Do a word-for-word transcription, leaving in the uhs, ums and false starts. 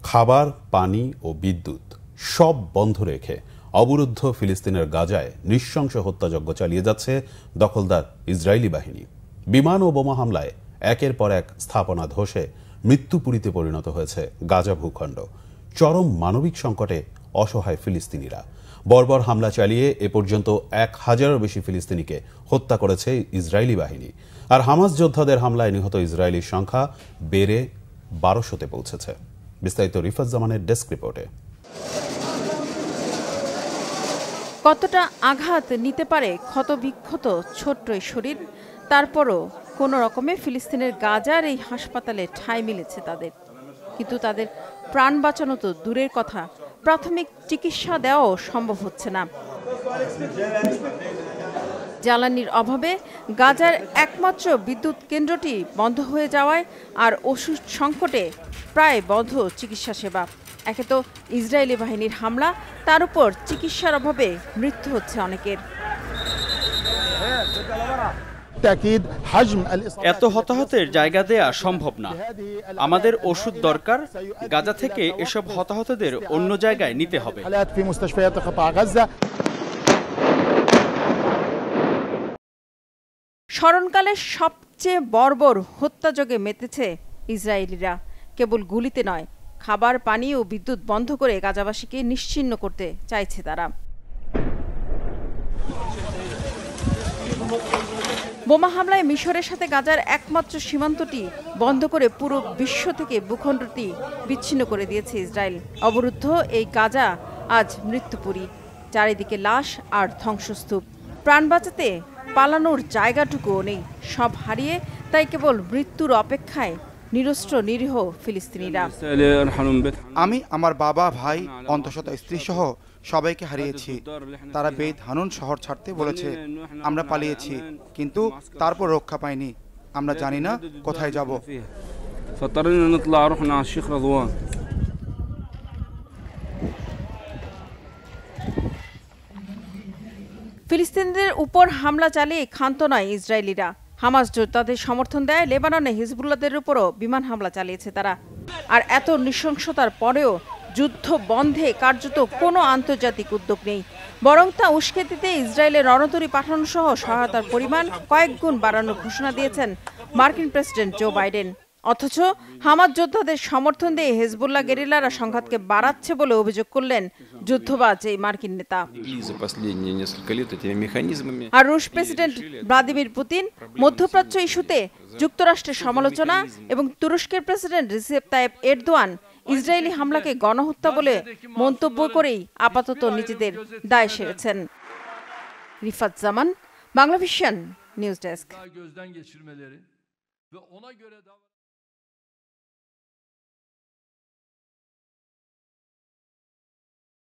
খাবার, পানি ও বিদ্যুৎ সব বন্ধ রেখে অবরুদ্ধ ফিলিস্তিনের গাজায় নৃশংস হত্যাযজ্ঞ চালিয়ে যাচ্ছে দখলদার ইসরায়েলি বাহিনী। বিমান ও বোমা হামলায় একের পর এক স্থাপনা ধসে মৃত্যুপুরীতে পরিণত হয়েছে গাজা ভূখণ্ড। চরম মানবিক সংকটে অসহায় ফিলিস্তিনিরা। বর্বর হামলা চালিয়ে এ পর্যন্ত এক হাজারের বেশি ফিলিস্তিনিকে হত্যা করেছে ইসরায়েলি বাহিনী। আর হামাস যোদ্ধাদের হামলায় নিহত ইসরায়েলির সংখ্যা বেড়ে বারোশোতে পৌঁছেছে। বিস্তারিত রিফাত জামানের ডেস্ক রিপোর্টে। কতটা আঘাত নিতে পারে ক্ষতবিক্ষত ছোট্ট শরীর, তারপরও কোনো রকমে ফিলিস্তিনের গাজার এই হাসপাতালে ঠাঁই মিলেছে তাদের। কিন্তু তাদের প্রাণ বাঁচানো তো দূরের কথা, প্রাথমিক চিকিৎসা দেওয়াও সম্ভব হচ্ছে না। জ্বালানির অভাবে গাজার একমাত্র বিদ্যুৎ কেন্দ্রটি বন্ধ হয়ে যাওয়ায় আর ওষুধ সংকটে প্রায় বন্ধ চিকিৎসা সেবা। একে তো ইসরায়েলি বাহিনীর হামলা, তার উপর চিকিৎসার অভাবে মৃত্যু হচ্ছে অনেকের। এত হতাহতের জায়গা দেয়া সম্ভব না। আমাদের ওষুধ দরকার। গাজা থেকে এসব হতাহতদের অন্য জায়গায় নিতে হবে। স্মরণকালের সবচেয়ে বর্বর হত্যাযজ্ঞে মেতেছে ইসরায়েলিরা। কেবল গুলিতে নয়, খাবার, পানি ও বিদ্যুৎ বন্ধ করে গাজাবাসীকে নিশ্চিহ্ন করতে চাইছে তারা। বোমা হামলায় মিশরের সাথে গাজার একমাত্র সীমান্তটি বন্ধ করে পুরো বিশ্ব থেকে ভূখণ্ডটি বিচ্ছিন্ন করে দিয়েছে ইসরায়েল। অবরুদ্ধ এই গাজা আজ মৃত্যুপুরী, চারিদিকে লাশ আর ধ্বংসস্তূপ। প্রাণ বাঁচাতে পালানোর জায়গাটুকুও নেই, সব হারিয়ে তাই কেবল মৃত্যুর অপেক্ষায় নিরস্ত্র নিরীহ ফিলিস্তিনিরা। আমি আমার বাবা, ভাই, অন্তঃসত্ত্বা স্ত্রী সহ সবাইকে হারিয়েছি। তারা বেদ হানুন শহর ছাড়তে বলেছে, আমরা পালিয়েছি, কিন্তু তারপর রক্ষা পাইনি। আমরা জানি না কোথায় যাব। ফিলিস্তিনিদের উপর হামলা চালিয়ে ক্ষান্ত নয় ইসরায়েলিরা। হামাস যোদ্ধাদের সমর্থন দেয় লেবাননে হিজবুল্লাহদের উপরও বিমান হামলা চালিয়েছে তারা। আর এত নৃশংসতার পরেও যুদ্ধ বন্ধে কার্যত কোনো আন্তর্জাতিক উদ্যোগ নেই, বরং তা উস্কে দিতে ইসরায়েলের রণতরী পাঠানো সহ সহায়তার পরিমাণ কয়েক গুণ বাড়ানোর ঘোষণা দিয়েছেন মার্কিন প্রেসিডেন্ট জো বাইডেন। অথচ হামাস যোদ্ধাদের সমর্থন দিয়ে হিজবুল্লাহ গেরিলারা সংঘাতকে বাড়াচ্ছে বলে অভিযোগ করলেন যুদ্ধবাজ এই মার্কিন নেতা। আর রুশ প্রেসিডেন্ট ভ্লাদিমির পুতিন মধ্যপ্রাচ্য ইস্যুতে যুক্তরাষ্ট্রের সমালোচনা এবং তুরস্কের president Recep Tayyip Erdogan Israeli হামলাকে গণহত্যা বলে মন্তব্য করেই আপাতত নিজেদের দায় সেরেছেন। Rifat Zaman, Banglavision news desk.